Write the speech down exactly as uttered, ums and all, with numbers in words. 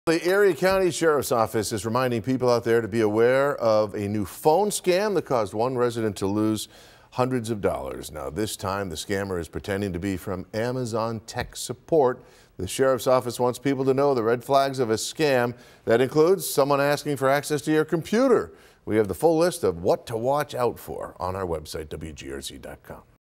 The Erie County Sheriff's Office is reminding people out there to be aware of a new phone scam that caused one resident to lose hundreds of dollars. Now, this time the scammer is pretending to be from Amazon tech support. The Sheriff's Office wants people to know the red flags of a scam. That includes someone asking for access to your computer. We have the full list of what to watch out for on our website, W G R Z dot com.